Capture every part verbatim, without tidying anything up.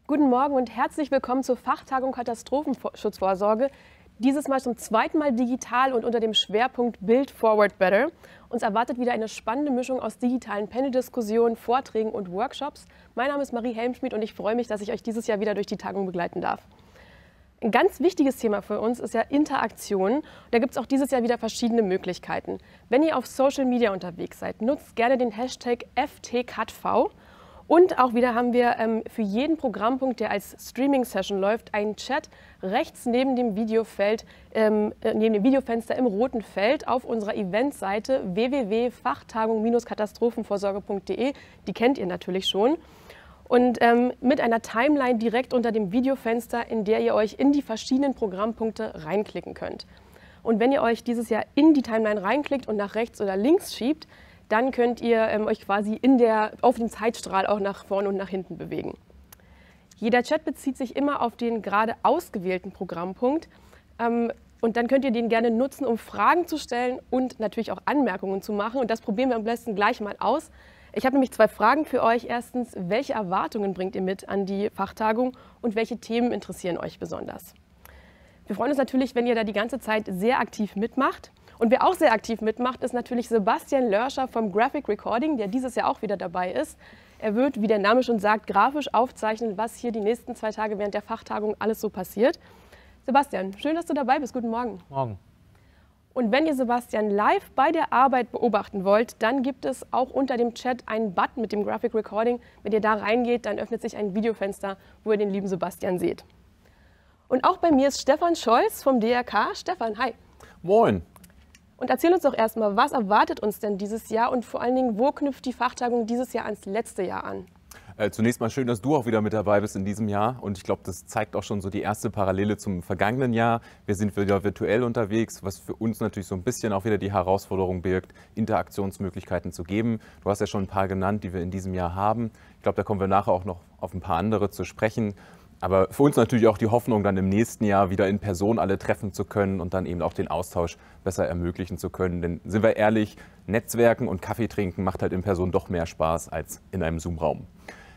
Guten Morgen und herzlich willkommen zur Fachtagung Katastrophenschutzvorsorge. Dieses Mal zum zweiten Mal digital und unter dem Schwerpunkt Build Forward Better. Uns erwartet wieder eine spannende Mischung aus digitalen Panel-Diskussionen, Vorträgen und Workshops. Mein Name ist Marie Helmschmidt und ich freue mich, dass ich euch dieses Jahr wieder durch die Tagung begleiten darf. Ein ganz wichtiges Thema für uns ist ja Interaktion. Da gibt es auch dieses Jahr wieder verschiedene Möglichkeiten. Wenn ihr auf Social Media unterwegs seid, nutzt gerne den Hashtag F T C A T V. Und auch wieder haben wir ähm, für jeden Programmpunkt, der als Streaming-Session läuft, einen Chat rechts neben dem Videofeld, ähm, neben dem Videofenster im roten Feld auf unserer Eventseite w w w punkt fachtagung Bindestrich katastrophenvorsorge punkt de. Die kennt ihr natürlich schon. Und ähm, mit einer Timeline direkt unter dem Videofenster, in der ihr euch in die verschiedenen Programmpunkte reinklicken könnt. Und wenn ihr euch dieses Jahr in die Timeline reinklickt und nach rechts oder links schiebt, dann könnt ihr ähm, euch quasi in der, auf dem Zeitstrahl auch nach vorne und nach hinten bewegen. Jeder Chat bezieht sich immer auf den gerade ausgewählten Programmpunkt. Ähm, und dann könnt ihr den gerne nutzen, um Fragen zu stellen und natürlich auch Anmerkungen zu machen. Und das probieren wir am besten gleich mal aus. Ich habe nämlich zwei Fragen für euch. Erstens, welche Erwartungen bringt ihr mit an die Fachtagung und welche Themen interessieren euch besonders? Wir freuen uns natürlich, wenn ihr da die ganze Zeit sehr aktiv mitmacht. Und wer auch sehr aktiv mitmacht, ist natürlich Sebastian Lörscher vom Graphic Recording, der dieses Jahr auch wieder dabei ist. Er wird, wie der Name schon sagt, grafisch aufzeichnen, was hier die nächsten zwei Tage während der Fachtagung alles so passiert. Sebastian, schön, dass du dabei bist. Guten Morgen. Morgen. Und wenn ihr Sebastian live bei der Arbeit beobachten wollt, dann gibt es auch unter dem Chat einen Button mit dem Graphic Recording. Wenn ihr da reingeht, dann öffnet sich ein Videofenster, wo ihr den lieben Sebastian seht. Und auch bei mir ist Stefan Scholz vom D R K. Stefan, hi. Moin. Und erzähl uns doch erstmal, was erwartet uns denn dieses Jahr und vor allen Dingen, wo knüpft die Fachtagung dieses Jahr ans letzte Jahr an? Äh, zunächst mal schön, dass du auch wieder mit dabei bist in diesem Jahr. Und ich glaube, das zeigt auch schon so die erste Parallele zum vergangenen Jahr. Wir sind wieder virtuell unterwegs, was für uns natürlich so ein bisschen auch wieder die Herausforderung birgt, Interaktionsmöglichkeiten zu geben. Du hast ja schon ein paar genannt, die wir in diesem Jahr haben. Ich glaube, da kommen wir nachher auch noch auf ein paar andere zu sprechen. Aber für uns natürlich auch die Hoffnung, dann im nächsten Jahr wieder in Person alle treffen zu können und dann eben auch den Austausch besser ermöglichen zu können. Denn sind wir ehrlich, Netzwerken und Kaffee trinken macht halt in Person doch mehr Spaß als in einem Zoom-Raum.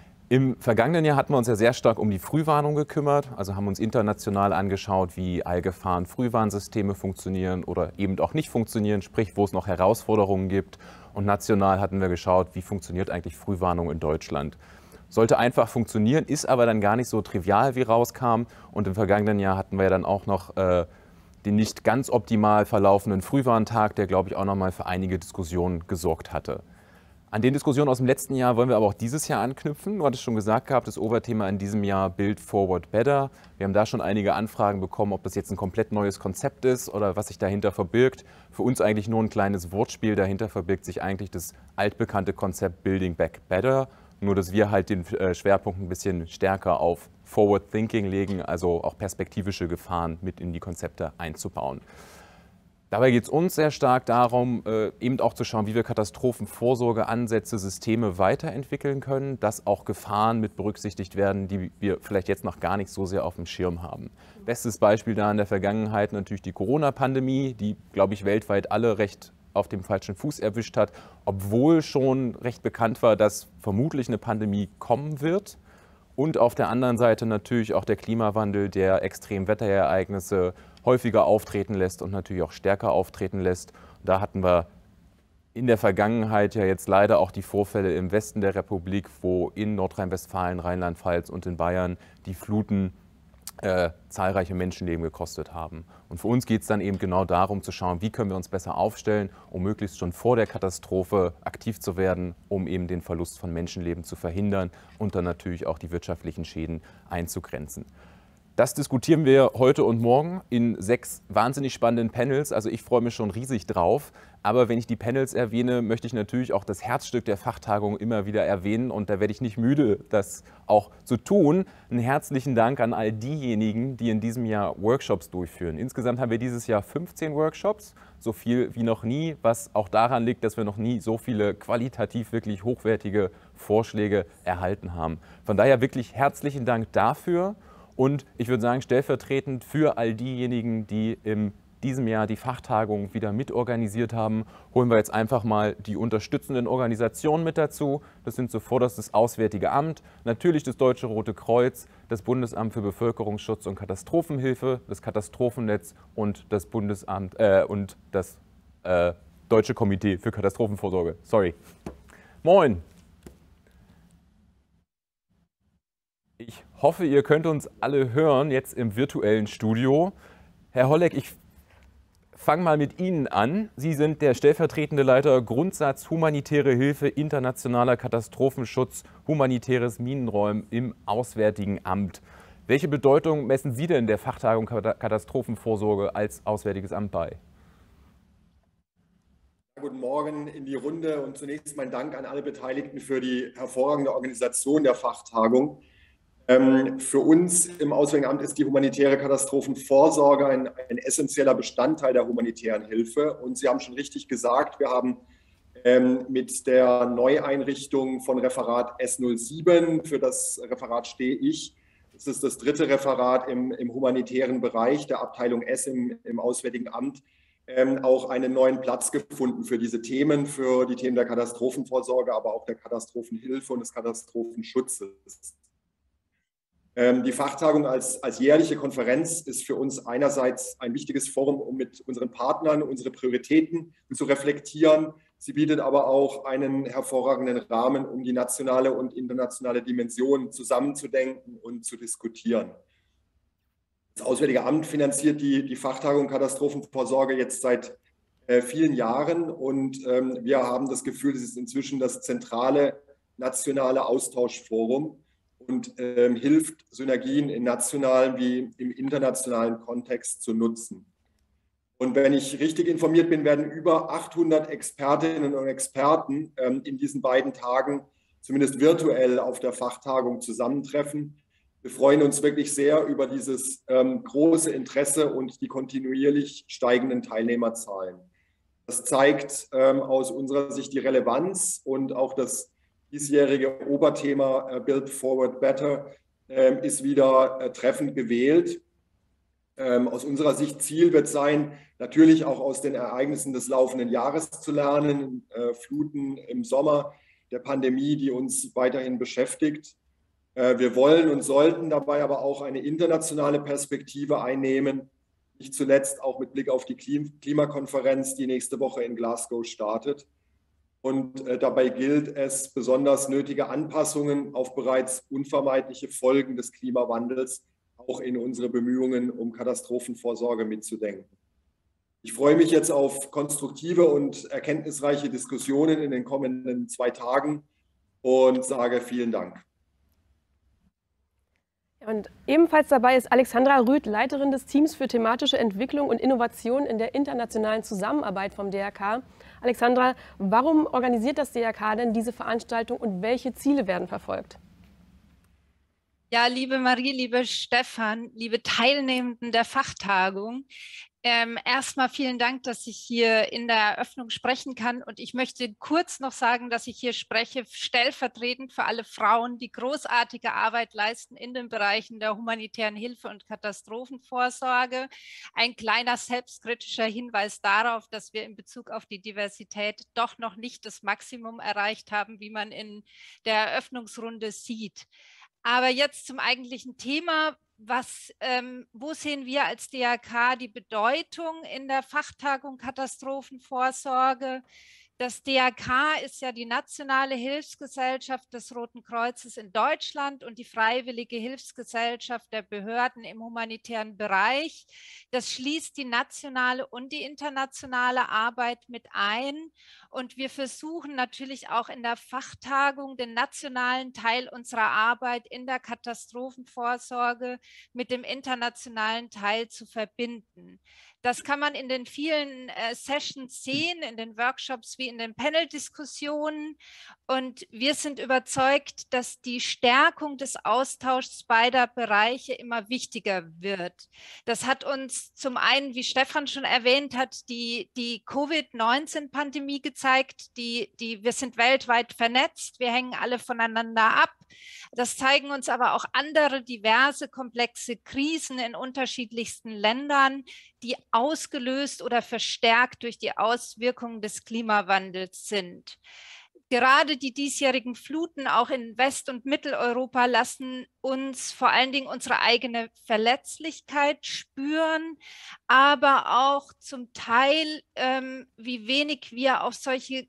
Im vergangenen Jahr hatten wir uns ja sehr stark um die Frühwarnung gekümmert, also haben uns international angeschaut, wie Allgefahren-Frühwarnsysteme funktionieren oder eben auch nicht funktionieren, sprich, wo es noch Herausforderungen gibt. Und national hatten wir geschaut, wie funktioniert eigentlich Frühwarnung in Deutschland. Sollte einfach funktionieren, ist aber dann gar nicht so trivial, wie rauskam. Und im vergangenen Jahr hatten wir ja dann auch noch äh, den nicht ganz optimal verlaufenden Frühwarntag, der, glaube ich, auch noch mal für einige Diskussionen gesorgt hatte. An den Diskussionen aus dem letzten Jahr wollen wir aber auch dieses Jahr anknüpfen. Du hattest schon gesagt gehabt, das Oberthema in diesem Jahr Build Forward Better. Wir haben da schon einige Anfragen bekommen, ob das jetzt ein komplett neues Konzept ist oder was sich dahinter verbirgt. Für uns eigentlich nur ein kleines Wortspiel. Dahinter verbirgt sich eigentlich das altbekannte Konzept Building Back Better. Nur, dass wir halt den Schwerpunkt ein bisschen stärker auf Forward Thinking legen, also auch perspektivische Gefahren mit in die Konzepte einzubauen. Dabei geht es uns sehr stark darum, eben auch zu schauen, wie wir Katastrophenvorsorgeansätze, Systeme weiterentwickeln können, dass auch Gefahren mit berücksichtigt werden, die wir vielleicht jetzt noch gar nicht so sehr auf dem Schirm haben. Bestes Beispiel da in der Vergangenheit natürlich die Corona-Pandemie, die, glaube ich, weltweit alle recht auf dem falschen Fuß erwischt hat, obwohl schon recht bekannt war, dass vermutlich eine Pandemie kommen wird. Und auf der anderen Seite natürlich auch der Klimawandel, der Extremwetterereignisse häufiger auftreten lässt und natürlich auch stärker auftreten lässt. Da hatten wir in der Vergangenheit ja jetzt leider auch die Vorfälle im Westen der Republik, wo in Nordrhein-Westfalen, Rheinland-Pfalz und in Bayern die Fluten Äh, zahlreiche Menschenleben gekostet haben. Und für uns geht es dann eben genau darum zu schauen, wie können wir uns besser aufstellen, um möglichst schon vor der Katastrophe aktiv zu werden, um eben den Verlust von Menschenleben zu verhindern und dann natürlich auch die wirtschaftlichen Schäden einzugrenzen. Das diskutieren wir heute und morgen in sechs wahnsinnig spannenden Panels. Also ich freue mich schon riesig drauf. Aber wenn ich die Panels erwähne, möchte ich natürlich auch das Herzstück der Fachtagung immer wieder erwähnen. Und da werde ich nicht müde, das auch zu tun. Einen herzlichen Dank an all diejenigen, die in diesem Jahr Workshops durchführen. Insgesamt haben wir dieses Jahr fünfzehn Workshops, so viel wie noch nie, was auch daran liegt, dass wir noch nie so viele qualitativ wirklich hochwertige Vorschläge erhalten haben. Von daher wirklich herzlichen Dank dafür. Und ich würde sagen, stellvertretend für all diejenigen, die im diesem Jahr die Fachtagung wieder mitorganisiert haben, holen wir jetzt einfach mal die unterstützenden Organisationen mit dazu. Das sind zuvorderst das Auswärtige Amt, natürlich das Deutsche Rote Kreuz, das Bundesamt für Bevölkerungsschutz und Katastrophenhilfe, das Katastrophennetz und das Bundesamt äh, und das äh, Deutsche Komitee für Katastrophenvorsorge. Sorry. Moin! Ich hoffe, ihr könnt uns alle hören, jetzt im virtuellen Studio. Herr Holleck, ich fange mal mit Ihnen an. Sie sind der stellvertretende Leiter Grundsatz Humanitäre Hilfe, internationaler Katastrophenschutz, humanitäres Minenräumen im Auswärtigen Amt. Welche Bedeutung messen Sie denn der Fachtagung Katastrophenvorsorge als Auswärtiges Amt bei? Guten Morgen in die Runde und zunächst mein Dank an alle Beteiligten für die hervorragende Organisation der Fachtagung. Ähm, für uns im Auswärtigen Amt ist die humanitäre Katastrophenvorsorge ein, ein essentieller Bestandteil der humanitären Hilfe. Und Sie haben schon richtig gesagt, wir haben ähm, mit der Neueinrichtung von Referat S null sieben, für das Referat stehe ich, es ist das dritte Referat im, im humanitären Bereich der Abteilung S im, im Auswärtigen Amt, ähm, auch einen neuen Platz gefunden für diese Themen, für die Themen der Katastrophenvorsorge, aber auch der Katastrophenhilfe und des Katastrophenschutzes. Die Fachtagung als, als jährliche Konferenz ist für uns einerseits ein wichtiges Forum, um mit unseren Partnern unsere Prioritäten zu reflektieren. Sie bietet aber auch einen hervorragenden Rahmen, um die nationale und internationale Dimension zusammenzudenken und zu diskutieren. Das Auswärtige Amt finanziert die, die Fachtagung Katastrophenvorsorge jetzt seit äh, vielen Jahren und ähm, wir haben das Gefühl, es ist inzwischen das zentrale nationale Austauschforum und ähm, hilft, Synergien im nationalen wie im internationalen Kontext zu nutzen. Und wenn ich richtig informiert bin, werden über achthundert Expertinnen und Experten ähm, in diesen beiden Tagen, zumindest virtuell auf der Fachtagung, zusammentreffen. Wir freuen uns wirklich sehr über dieses ähm, große Interesse und die kontinuierlich steigenden Teilnehmerzahlen. Das zeigt ähm, aus unserer Sicht die Relevanz und auch das diesjährige Oberthema äh, Build Forward Better äh, ist wieder äh, treffend gewählt. Ähm, aus unserer Sicht Ziel wird sein, natürlich auch aus den Ereignissen des laufenden Jahres zu lernen, äh, Fluten im Sommer, der Pandemie, die uns weiterhin beschäftigt. Äh, wir wollen und sollten dabei aber auch eine internationale Perspektive einnehmen, nicht zuletzt auch mit Blick auf die Klim- Klimakonferenz, die nächste Woche in Glasgow startet. Und äh, dabei gilt es, besonders nötige Anpassungen auf bereits unvermeidliche Folgen des Klimawandels auch in unsere Bemühungen um Katastrophenvorsorge mitzudenken. Ich freue mich jetzt auf konstruktive und erkenntnisreiche Diskussionen in den kommenden zwei Tagen und sage vielen Dank. Und ebenfalls dabei ist Alexandra Rüth, Leiterin des Teams für thematische Entwicklung und Innovation in der internationalen Zusammenarbeit vom D R K. Alexandra, warum organisiert das D R K denn diese Veranstaltung und welche Ziele werden verfolgt? Ja, liebe Marie, liebe Stefan, liebe Teilnehmenden der Fachtagung, ähm, erstmal vielen Dank, dass ich hier in der Eröffnung sprechen kann. Und ich möchte kurz noch sagen, dass ich hier spreche, stellvertretend für alle Frauen, die großartige Arbeit leisten in den Bereichen der humanitären Hilfe und Katastrophenvorsorge. Ein kleiner selbstkritischer Hinweis darauf, dass wir in Bezug auf die Diversität doch noch nicht das Maximum erreicht haben, wie man in der Eröffnungsrunde sieht. Aber jetzt zum eigentlichen Thema. Was, ähm, wo sehen wir als D R K die Bedeutung in der Fachtagung Katastrophenvorsorge? Das D R K ist ja die nationale Hilfsgesellschaft des Roten Kreuzes in Deutschland und die freiwillige Hilfsgesellschaft der Behörden im humanitären Bereich. Das schließt die nationale und die internationale Arbeit mit ein. Und wir versuchen natürlich auch in der Fachtagung den nationalen Teil unserer Arbeit in der Katastrophenvorsorge mit dem internationalen Teil zu verbinden. Das kann man in den vielen äh, Sessions sehen, in den Workshops wie in den Panel-Diskussionen. Und wir sind überzeugt, dass die Stärkung des Austauschs beider Bereiche immer wichtiger wird. Das hat uns zum einen, wie Stefan schon erwähnt hat, die, die Covid neunzehn Pandemie gezeigt. gezeigt, die, die, wir sind weltweit vernetzt, wir hängen alle voneinander ab. Das zeigen uns aber auch andere diverse, komplexe Krisen in unterschiedlichsten Ländern, die ausgelöst oder verstärkt durch die Auswirkungen des Klimawandels sind. Gerade die diesjährigen Fluten auch in West- und Mitteleuropa lassen uns vor allen Dingen unsere eigene Verletzlichkeit spüren, aber auch zum Teil, ähm, wie wenig wir auf solche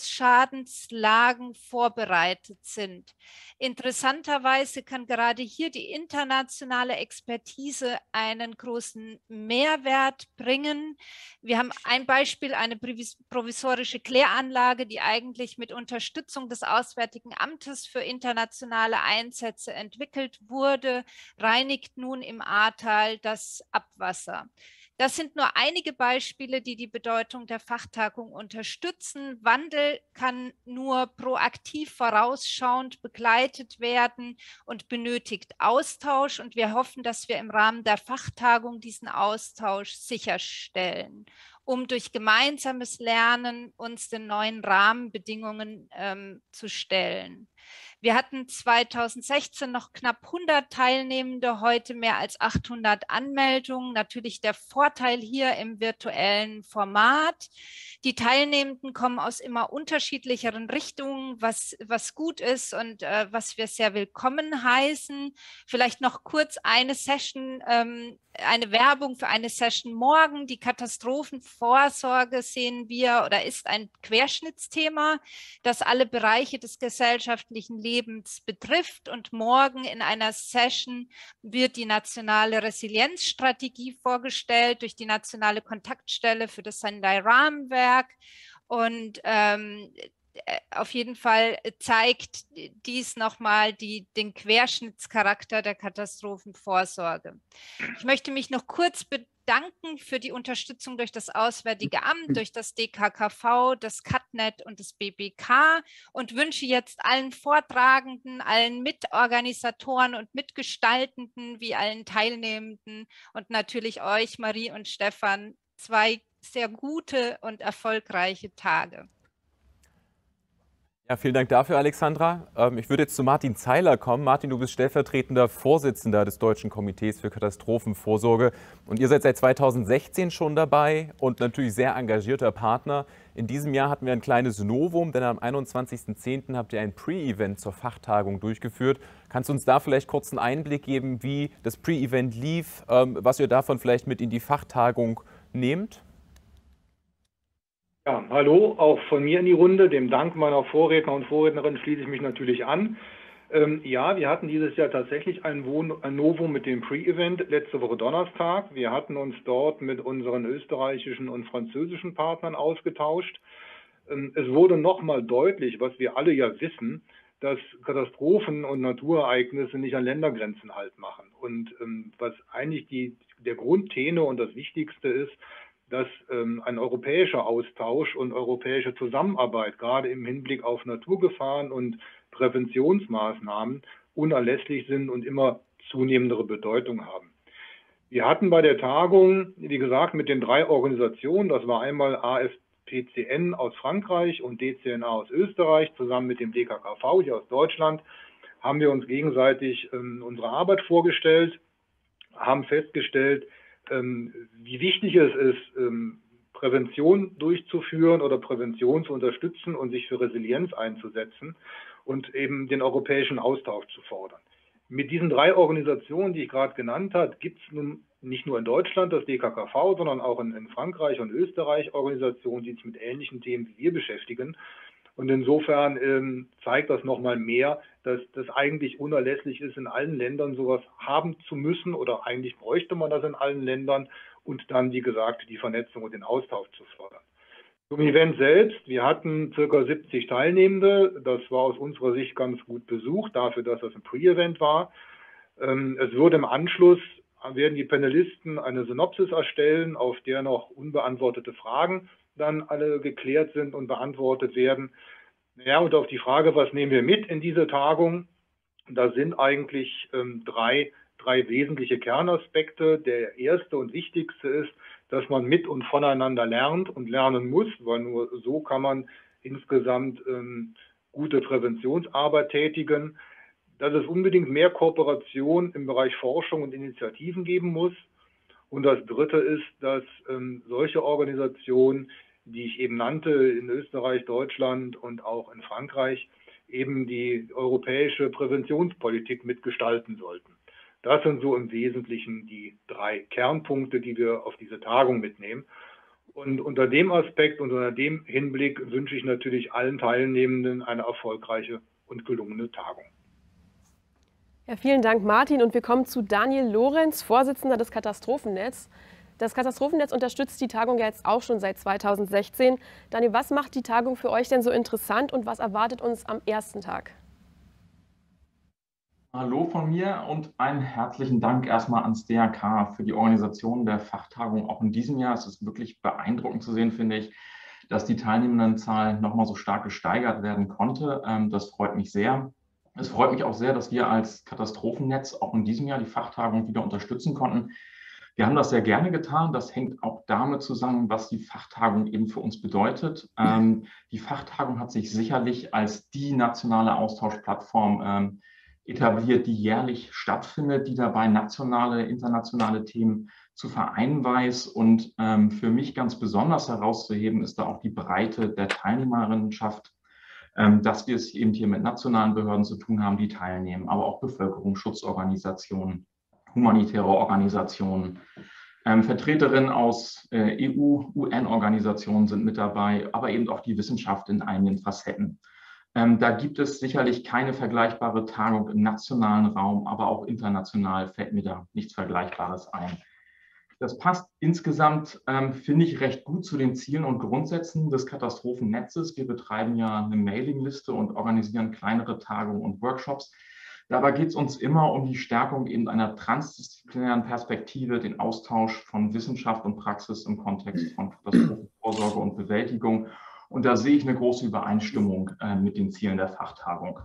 Großschadenslagen vorbereitet sind. Interessanterweise kann gerade hier die internationale Expertise einen großen Mehrwert bringen. Wir haben ein Beispiel, eine provisorische Kläranlage, die eigentlich mit Unterstützung des Auswärtigen Amtes für internationale Einsätze entwickelt wurde, reinigt nun im Ahrtal das Abwasser. Das sind nur einige Beispiele, die die Bedeutung der Fachtagung unterstützen. Wandel kann nur proaktiv vorausschauend begleitet werden und benötigt Austausch. Und wir hoffen, dass wir im Rahmen der Fachtagung diesen Austausch sicherstellen, um durch gemeinsames Lernen uns den neuen Rahmenbedingungen ähm, zu stellen. Wir hatten zweitausendsechzehn noch knapp hundert Teilnehmende, heute mehr als achthundert Anmeldungen. Natürlich der Vorteil hier im virtuellen Format. Die Teilnehmenden kommen aus immer unterschiedlicheren Richtungen, was, was gut ist und äh, was wir sehr willkommen heißen. Vielleicht noch kurz eine Session, ähm, eine Werbung für eine Session morgen. Die Katastrophenvorsorge sehen wir oder ist ein Querschnittsthema, das alle Bereiche des gesellschaftlichen Lebens betrifft. Und morgen in einer Session wird die nationale Resilienzstrategie vorgestellt durch die nationale Kontaktstelle für das Sendai-Rahmenwerk. Und ähm, auf jeden Fall zeigt dies nochmal die, den Querschnittscharakter der Katastrophenvorsorge. Ich möchte mich noch kurz bedanken für die Unterstützung durch das Auswärtige Amt, durch das D K K V, das CatNet und das B B K und wünsche jetzt allen Vortragenden, allen Mitorganisatoren und Mitgestaltenden wie allen Teilnehmenden und natürlich euch, Marie und Stefan, zwei sehr gute und erfolgreiche Tage. Ja, vielen Dank dafür, Alexandra. Ich würde jetzt zu Martin Zeiler kommen. Martin, du bist stellvertretender Vorsitzender des Deutschen Komitees für Katastrophenvorsorge und ihr seid seit zweitausendsechzehn schon dabei und natürlich sehr engagierter Partner. In diesem Jahr hatten wir ein kleines Novum, denn am einundzwanzigsten zehnten habt ihr ein Pre-Event zur Fachtagung durchgeführt. Kannst du uns da vielleicht kurz einen Einblick geben, wie das Pre-Event lief, was ihr davon vielleicht mit in die Fachtagung nehmt? Ja, hallo, auch von mir in die Runde. Dem Dank meiner Vorredner und Vorrednerin schließe ich mich natürlich an. Ähm, ja, wir hatten dieses Jahr tatsächlich ein, ein Novum mit dem Pre-Event letzte Woche Donnerstag. Wir hatten uns dort mit unseren österreichischen und französischen Partnern ausgetauscht. Ähm, es wurde nochmal deutlich, was wir alle ja wissen, dass Katastrophen und Naturereignisse nicht an Ländergrenzen halt machen. Und ähm, was eigentlich die, der Grundtenor und das Wichtigste ist, dass ähm, ein europäischer Austausch und europäische Zusammenarbeit gerade im Hinblick auf Naturgefahren und Präventionsmaßnahmen unerlässlich sind und immer zunehmendere Bedeutung haben. Wir hatten bei der Tagung, wie gesagt, mit den drei Organisationen, das war einmal A F P C N aus Frankreich und D C N A aus Österreich, zusammen mit dem D K K V hier aus Deutschland, haben wir uns gegenseitig ähm, unsere Arbeit vorgestellt, haben festgestellt, wie wichtig es ist, Prävention durchzuführen oder Prävention zu unterstützen und sich für Resilienz einzusetzen und eben den europäischen Austausch zu fordern. Mit diesen drei Organisationen, die ich gerade genannt habe, gibt es nun nicht nur in Deutschland das D K K V, sondern auch in, in Frankreich und Österreich Organisationen, die sich mit ähnlichen Themen wie wir beschäftigen. Und insofern ähm, zeigt das nochmal mehr, dass das eigentlich unerlässlich ist, in allen Ländern sowas haben zu müssen oder eigentlich bräuchte man das in allen Ländern und dann, wie gesagt, die Vernetzung und den Austausch zu fördern. Zum Event selbst, wir hatten ca. siebzig Teilnehmende, das war aus unserer Sicht ganz gut besucht, dafür, dass das ein Pre-Event war. Ähm, es würde im Anschluss, werden die Panelisten eine Synopsis erstellen, auf der noch unbeantwortete Fragen dann alle geklärt sind und beantwortet werden. Ja, und auf die Frage, was nehmen wir mit in diese Tagung? Da sind eigentlich ähm, drei, drei wesentliche Kernaspekte. Der erste und wichtigste ist, dass man mit und voneinander lernt und lernen muss, weil nur so kann man insgesamt ähm, gute Präventionsarbeit tätigen, dass es unbedingt mehr Kooperation im Bereich Forschung und Initiativen geben muss. Und das Dritte ist, dass ähm, solche Organisationen, die ich eben nannte, in Österreich, Deutschland und auch in Frankreich, eben die europäische Präventionspolitik mitgestalten sollten. Das sind so im Wesentlichen die drei Kernpunkte, die wir auf diese Tagung mitnehmen. Und unter dem Aspekt und unter dem Hinblick wünsche ich natürlich allen Teilnehmenden eine erfolgreiche und gelungene Tagung. Ja, vielen Dank, Martin. Und wir kommen zu Daniel Lorenz, Vorsitzender des Katastrophennetz. Das Katastrophennetz unterstützt die Tagung ja jetzt auch schon seit zweitausendsechzehn. Daniel, was macht die Tagung für euch denn so interessant und was erwartet uns am ersten Tag? Hallo von mir und einen herzlichen Dank erstmal ans D R K für die Organisation der Fachtagung auch in diesem Jahr. Es ist wirklich beeindruckend zu sehen, finde ich, dass die Teilnehmendenzahl nochmal so stark gesteigert werden konnte. Das freut mich sehr. Es freut mich auch sehr, dass wir als Katastrophennetz auch in diesem Jahr die Fachtagung wieder unterstützen konnten. Wir haben das sehr gerne getan. Das hängt auch damit zusammen, was die Fachtagung eben für uns bedeutet. Ähm, die Fachtagung hat sich sicherlich als die nationale Austauschplattform ähm, etabliert, die jährlich stattfindet, die dabei nationale, internationale Themen zu vereinen weiß. Und ähm, für mich ganz besonders herauszuheben ist da auch die Breite der Teilnehmerinnenschaft, ähm, dass wir es eben hier mit nationalen Behörden zu tun haben, die teilnehmen, aber auch Bevölkerungsschutzorganisationen, humanitäre Organisationen, ähm, Vertreterinnen aus äh, E U, U N-Organisationen sind mit dabei, aber eben auch die Wissenschaft in einigen Facetten. Ähm, da gibt es sicherlich keine vergleichbare Tagung im nationalen Raum, aber auch international fällt mir da nichts Vergleichbares ein. Das passt insgesamt, ähm, finde ich, recht gut zu den Zielen und Grundsätzen des Katastrophennetzes. Wir betreiben ja eine Mailingliste und organisieren kleinere Tagungen und Workshops. Dabei geht es uns immer um die Stärkung eben einer transdisziplinären Perspektive, den Austausch von Wissenschaft und Praxis im Kontext von Katastrophenvorsorge und Bewältigung. Und da sehe ich eine große Übereinstimmung äh, mit den Zielen der Fachtagung.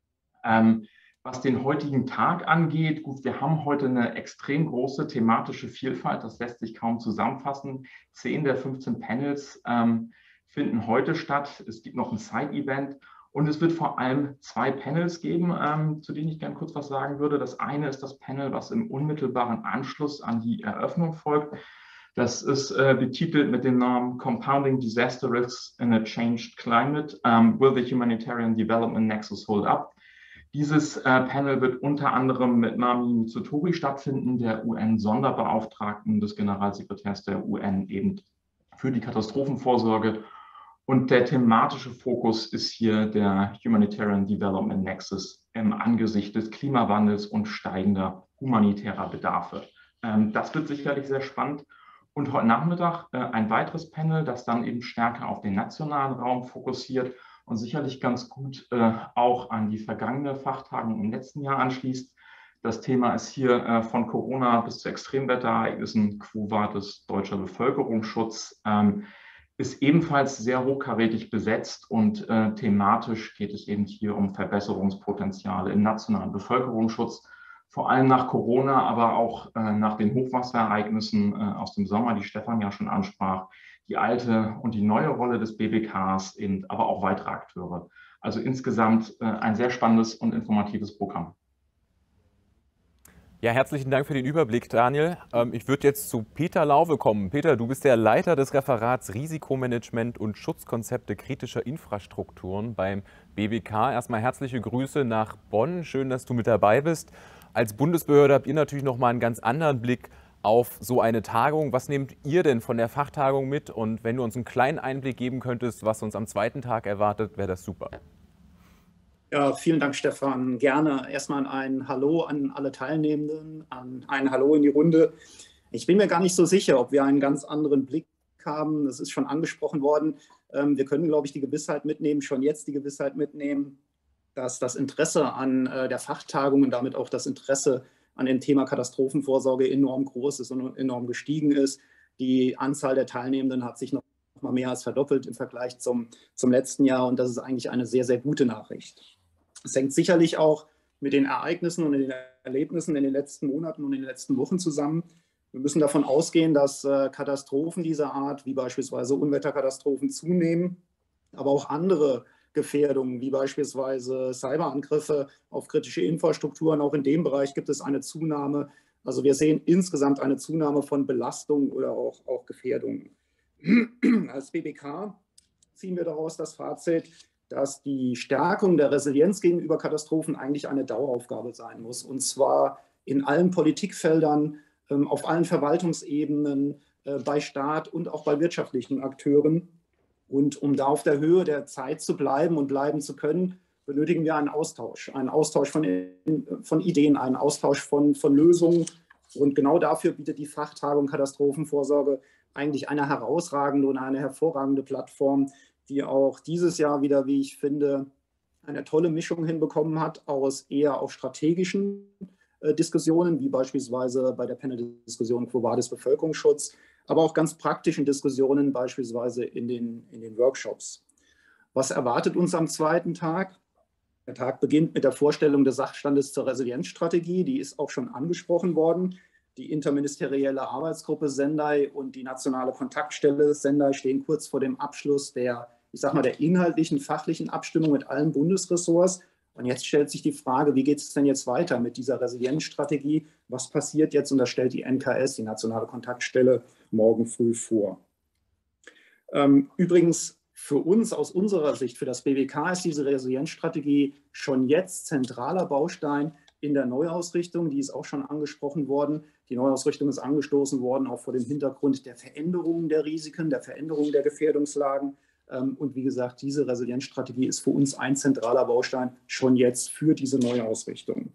Ähm, was den heutigen Tag angeht, gut, wir haben heute eine extrem große thematische Vielfalt, das lässt sich kaum zusammenfassen. Zehn der fünfzehn Panels ähm, finden heute statt. Es gibt noch ein Side-Event und es wird vor allem zwei Panels geben, ähm, zu denen ich gerne kurz was sagen würde. Das eine ist das Panel, was im unmittelbaren Anschluss an die Eröffnung folgt. Das ist äh, betitelt mit dem Namen Compounding Disaster Risks in a Changed Climate. Um, will the Humanitarian Development Nexus hold up? Dieses äh, Panel wird unter anderem mit Mami Mitsutori stattfinden, der U N-Sonderbeauftragten des Generalsekretärs der U N eben für die Katastrophenvorsorge. Und der thematische Fokus ist hier der Humanitarian Development Nexus im Angesicht des Klimawandels und steigender humanitärer Bedarfe. Ähm, das wird sicherlich sehr spannend. Und heute Nachmittag äh, ein weiteres Panel, das dann eben stärker auf den nationalen Raum fokussiert und sicherlich ganz gut äh, auch an die vergangene Fachtagung im letzten Jahr anschließt. Das Thema ist hier äh, von Corona bis zu Extremwetterereignissen, Quo Vadis deutscher Bevölkerungsschutz, ähm, ist ebenfalls sehr hochkarätig besetzt und äh, thematisch geht es eben hier um Verbesserungspotenziale im nationalen Bevölkerungsschutz, vor allem nach Corona, aber auch äh, nach den Hochwasserereignissen äh, aus dem Sommer, die Stefan ja schon ansprach, die alte und die neue Rolle des B B Ks, eben, aber auch weitere Akteure. Also insgesamt äh, ein sehr spannendes und informatives Programm. Ja, herzlichen Dank für den Überblick, Daniel. Ähm, ich würde jetzt zu Peter Lauwe kommen. Peter, du bist der Leiter des Referats Risikomanagement und Schutzkonzepte kritischer Infrastrukturen beim B B K. Erstmal herzliche Grüße nach Bonn. Schön, dass du mit dabei bist. Als Bundesbehörde habt ihr natürlich noch mal einen ganz anderen Blick auf so eine Tagung. Was nehmt ihr denn von der Fachtagung mit? Und wenn du uns einen kleinen Einblick geben könntest, was uns am zweiten Tag erwartet, wäre das super. Ja, vielen Dank, Stefan. Gerne erstmal ein Hallo an alle Teilnehmenden, an ein Hallo in die Runde. Ich bin mir gar nicht so sicher, ob wir einen ganz anderen Blick haben. Das ist schon angesprochen worden. Wir können, glaube ich, die Gewissheit mitnehmen, schon jetzt die Gewissheit mitnehmen, dass das Interesse an der Fachtagung und damit auch das Interesse an dem Thema Katastrophenvorsorge enorm groß ist und enorm gestiegen ist. Die Anzahl der Teilnehmenden hat sich noch mal mehr als verdoppelt im Vergleich zum, zum letzten Jahr und das ist eigentlich eine sehr, sehr gute Nachricht. Es hängt sicherlich auch mit den Ereignissen und den Erlebnissen in den letzten Monaten und in den letzten Wochen zusammen. Wir müssen davon ausgehen, dass Katastrophen dieser Art, wie beispielsweise Unwetterkatastrophen, zunehmen. aber auch andere Gefährdungen, wie beispielsweise Cyberangriffe auf kritische Infrastrukturen. Auch in dem Bereich gibt es eine Zunahme. Also wir sehen insgesamt eine Zunahme von Belastungen oder auch, auch Gefährdungen. Als B B K ziehen wir daraus das Fazit, dass die Stärkung der Resilienz gegenüber Katastrophen eigentlich eine Daueraufgabe sein muss. Und zwar in allen Politikfeldern, auf allen Verwaltungsebenen, bei Staat und auch bei wirtschaftlichen Akteuren. Und um da auf der Höhe der Zeit zu bleiben und bleiben zu können, benötigen wir einen Austausch. Einen Austausch von, von Ideen, einen Austausch von, von Lösungen. Und genau dafür bietet die Fachtagung Katastrophenvorsorge eigentlich eine herausragende und eine hervorragende Plattform, die auch dieses Jahr wieder, wie ich finde, eine tolle Mischung hinbekommen hat aus eher auch strategischen äh, Diskussionen, wie beispielsweise bei der Panel-Diskussion Quo Vadis Bevölkerungsschutz, aber auch ganz praktischen Diskussionen, beispielsweise in den, in den Workshops. Was erwartet uns am zweiten Tag? Der Tag beginnt mit der Vorstellung des Sachstandes zur Resilienzstrategie. Die ist auch schon angesprochen worden. Die interministerielle Arbeitsgruppe Sendai und die nationale Kontaktstelle Sendai stehen kurz vor dem Abschluss der, ich sag mal, der inhaltlichen, fachlichen Abstimmung mit allen Bundesressorts. Und jetzt stellt sich die Frage, wie geht es denn jetzt weiter mit dieser Resilienzstrategie? Was passiert jetzt? Und das stellt die N K S, die nationale Kontaktstelle, morgen früh vor. Ähm, übrigens, für uns aus unserer Sicht, für das B W K, ist diese Resilienzstrategie schon jetzt zentraler Baustein in der Neuausrichtung. Die ist auch schon angesprochen worden. Die Neuausrichtung ist angestoßen worden, auch vor dem Hintergrund der Veränderungen der Risiken, der Veränderungen der Gefährdungslagen. Und wie gesagt, diese Resilienzstrategie ist für uns ein zentraler Baustein schon jetzt für diese Neuausrichtung.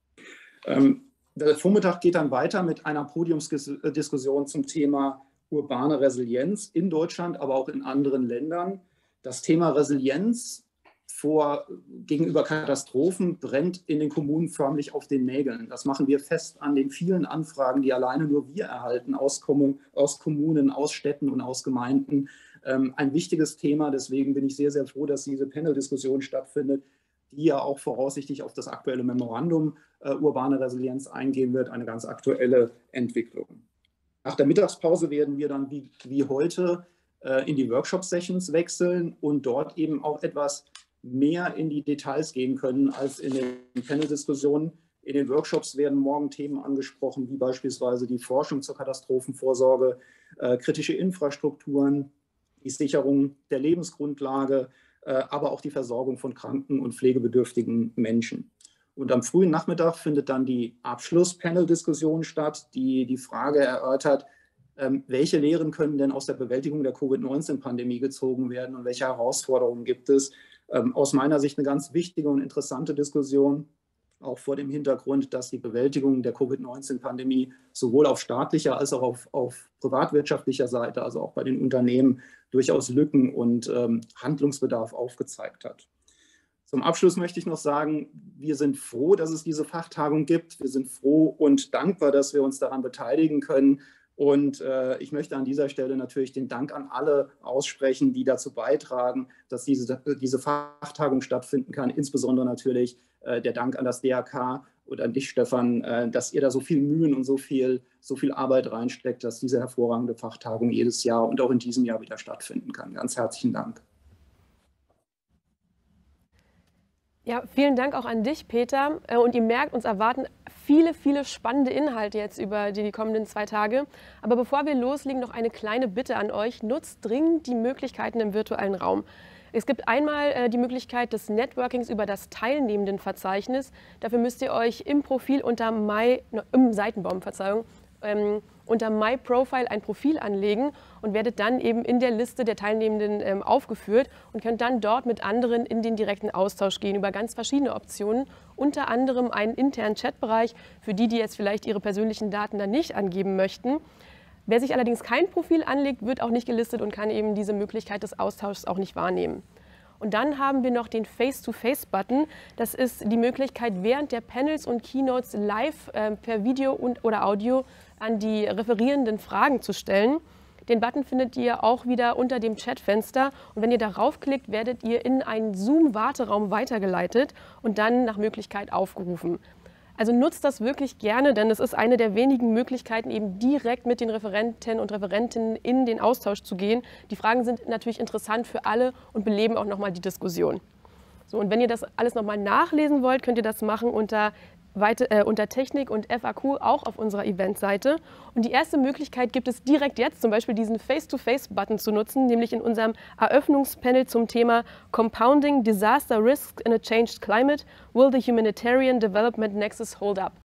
Der Vormittag geht dann weiter mit einer Podiumsdiskussion zum Thema urbane Resilienz in Deutschland, aber auch in anderen Ländern. Das Thema Resilienz vor, gegenüber Katastrophen brennt in den Kommunen förmlich auf den Nägeln. Das machen wir fest an den vielen Anfragen, die alleine nur wir erhalten aus, Kommun, aus Kommunen, aus Städten und aus Gemeinden. Ähm, ein wichtiges Thema, deswegen bin ich sehr, sehr froh, dass diese Panel-Diskussion stattfindet, die ja auch voraussichtlich auf das aktuelle Memorandum äh, urbane Resilienz eingehen wird, eine ganz aktuelle Entwicklung. Nach der Mittagspause werden wir dann wie, wie heute äh, in die Workshop-Sessions wechseln und dort eben auch etwas mehr in die Details gehen können als in den Panel-Diskussionen. In den Workshops werden morgen Themen angesprochen, wie beispielsweise die Forschung zur Katastrophenvorsorge, äh, kritische Infrastrukturen, die Sicherung der Lebensgrundlage, äh, aber auch die Versorgung von kranken und pflegebedürftigen Menschen. Und am frühen Nachmittag findet dann die Abschluss-Panel-Diskussion statt, die die Frage erörtert, ähm, welche Lehren können denn aus der Bewältigung der Covid neunzehn Pandemie gezogen werden und welche Herausforderungen gibt es? Ähm, aus meiner Sicht eine ganz wichtige und interessante Diskussion, auch vor dem Hintergrund, dass die Bewältigung der Covid neunzehn Pandemie sowohl auf staatlicher als auch auf, auf privatwirtschaftlicher Seite, also auch bei den Unternehmen, durchaus Lücken und ähm, Handlungsbedarf aufgezeigt hat. Zum Abschluss möchte ich noch sagen, wir sind froh, dass es diese Fachtagung gibt. Wir sind froh und dankbar, dass wir uns daran beteiligen können. Und äh, ich möchte an dieser Stelle natürlich den Dank an alle aussprechen, die dazu beitragen, dass diese, diese Fachtagung stattfinden kann. Insbesondere natürlich äh, der Dank an das D R K und an dich, Stefan, äh, dass ihr da so viel Mühen und so viel, so viel Arbeit reinsteckt, dass diese hervorragende Fachtagung jedes Jahr und auch in diesem Jahr wieder stattfinden kann. Ganz herzlichen Dank. Ja, vielen Dank auch an dich, Peter. Und ihr merkt, uns erwarten viele, viele spannende Inhalte jetzt über die kommenden zwei Tage. Aber bevor wir loslegen, noch eine kleine Bitte an euch. Nutzt dringend die Möglichkeiten im virtuellen Raum. Es gibt einmal äh, die Möglichkeit des Networkings über das Teilnehmendenverzeichnis. Dafür müsst ihr euch im Profil unter My, no, im Seitenbaum, Verzeihung, ähm, unter My Profile ein Profil anlegen und werdet dann eben in der Liste der Teilnehmenden ähm, aufgeführt und könnt dann dort mit anderen in den direkten Austausch gehen über ganz verschiedene Optionen, unter anderem einen internen Chatbereich für die, die jetzt vielleicht ihre persönlichen Daten dann nicht angeben möchten. Wer sich allerdings kein Profil anlegt, wird auch nicht gelistet und kann eben diese Möglichkeit des Austauschs auch nicht wahrnehmen. Und dann haben wir noch den Face-to-Face-Button. Das ist die Möglichkeit, während der Panels und Keynotes live äh, per Video und oder Audio an die Referierenden Fragen zu stellen. Den Button findet ihr auch wieder unter dem Chatfenster. Und wenn ihr darauf klickt, werdet ihr in einen Zoom-Warteraum weitergeleitet und dann nach Möglichkeit aufgerufen. Also nutzt das wirklich gerne, denn es ist eine der wenigen Möglichkeiten, eben direkt mit den Referenten und Referentinnen in den Austausch zu gehen. Die Fragen sind natürlich interessant für alle und beleben auch nochmal die Diskussion. So, und wenn ihr das alles nochmal nachlesen wollt, könnt ihr das machen unter, weite, äh, unter Technik und F A Q, auch auf unserer Eventseite. Und die erste Möglichkeit gibt es direkt jetzt, zum Beispiel diesen Face-to-Face-Button zu nutzen, nämlich in unserem Eröffnungspanel zum Thema Compounding Disaster Risks in a Changed Climate, Will the Humanitarian Development Nexus Hold Up?